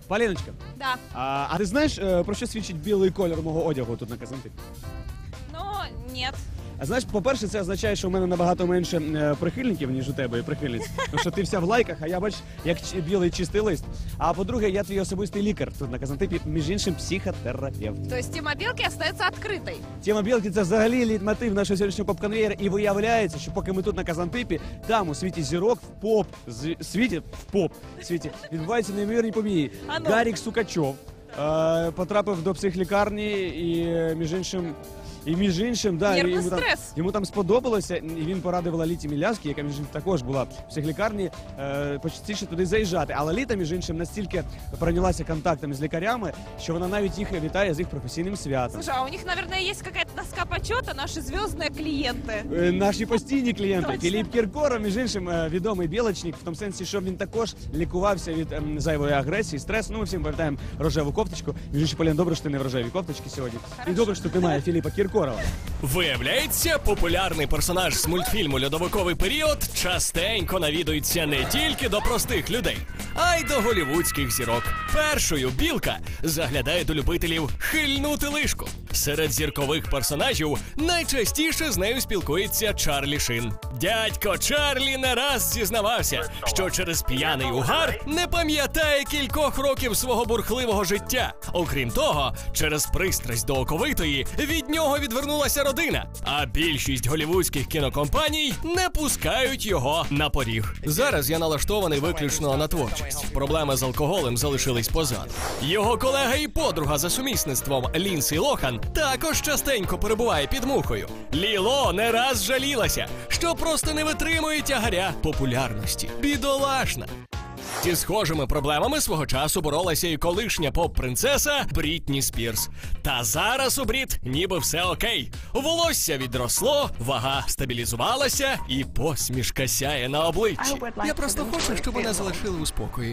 Поліночка, Да. а ти знаєш, про що свідчить білий колір мого одягу тут на Казантипі? Ну, нет. А знаєш, по-перше, це означає, що в мене набагато менше прихильників, ніж у тебе, і прихильниць. Тому що ти вся в лайках, а я, бач, як білий чистий лист. А по-друге, я твій особистий лікар тут на Казантипі, між іншим, психотерапевт. То есть тема Белки остается открытой. Тема білки – це взагалі лейтмотив нашого сьогоднішнього поп-конвеєра. І виявляється, що поки ми тут на Казантипі, там у світі зірок в світі відбуваються неймовірні події. Ану. Гарік Сукачов потрапив до психлікарні і, між іншим, да, Нервний стрес. йому там сподобалося, і він порадив Лоліті Міляській, яка, між іншим, також була в психлікарні, почастіше туди заїжджати. А Лоліта, між іншим, настільки пройнялася контактами з лікарями, що вона навіть їх вітає з їх професійним святом. Слушай, а у них, наверное, есть какая-то доска почета, наши звездные клиенты. Наші постійні клієнти. Точно. Філіп Кіркоров, між іншим, відомий білочник, в тому сенсі, що він також лікувався від зайвої агресії, стресу. Ну, ми всім пам'ятаємо рожеву кофточку. Між іншим, Полін, добре, що ти не в рожевій кофточці сьогодні. Хорошо. І добре, що ти має Філіпа Кіркорова. Виявляється, популярний персонаж з мультфільму «Льодовиковий період» частенько навідується не тільки до простих людей, а й до голівудських зірок. Першою Білка заглядає до любителів хильнути лишку. Серед зіркових персонажів найчастіше з нею спілкується Чарлі Шин. Дядько Чарлі не раз зізнавався, що через п'яний угар не пам'ятає кількох років свого бурхливого життя. Окрім того, через пристрасть до оковитої від нього відвернулася родина, а більшість голівудських кінокомпаній не пускають його на поріг. Зараз я налаштований виключно на творчість. Проблеми з алкоголем залишились позаду. Його колега і подруга за сумісництвом Лінсі Лохан також частенько перебуває під мухою. Ліло не раз жалілася, що просто не витримує тягаря популярності. Бідолашна. Зі схожими проблемами свого часу боролася і колишня поп-принцеса Брітні Спірс. Та зараз у Бріт ніби все окей. Волосся відросло, вага стабілізувалася і посмішка сяє на обличчі. Я просто хочу, щоб мене залишили у спокої.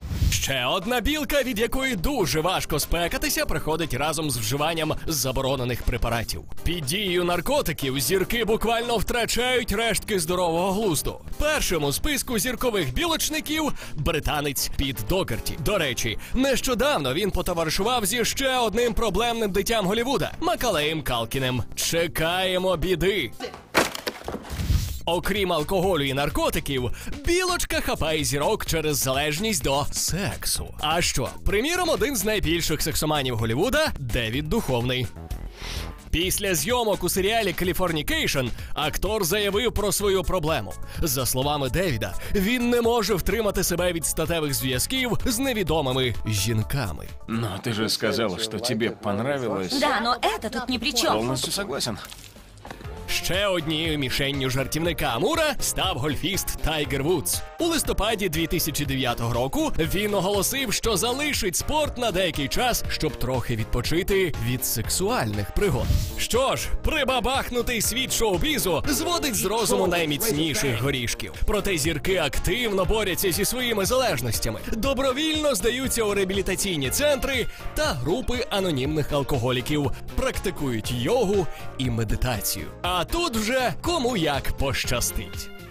Ще одна білка, від якої дуже важко спекатися, приходить разом з вживанням заборонених препаратів. Під дією наркотиків зірки буквально втрачають рештки здорового глузду. Першим у списку зіркових білочників – британець Піт Догерті. До речі, нещодавно він потоваришував зі ще одним проблемним дитям Голлівуда – Макалеєм Калкінем. Чекаємо біди. Окрім алкоголю і наркотиків, білочка хапає зірок через залежність до сексу. А що? Приміром, один з найбільших сексоманів Голлівуда – Девід Духовний. Після зйомок у серіалі «Каліфорнікейшн» актор заявив про свою проблему. За словами Девіда, він не може втримати себе від статевих зв'язків з невідомими жінками. Но ты же сказала, что тебе понравилось. Да, но это тут ни при чем. Полностью согласен. Ще однією мішенню жартівника Амура став гольфіст Тайгер Вудс. У листопаді 2009 року він оголосив, що залишить спорт на деякий час, щоб трохи відпочити від сексуальних пригод. Що ж, прибабахнутий світ шоу-бізу зводить з розуму найміцніших горішків. Проте зірки активно борються зі своїми залежностями, добровільно здаються у реабілітаційні центри та групи анонімних алкоголіків, практикують йогу і медитацію. А тут вже кому як пощастить.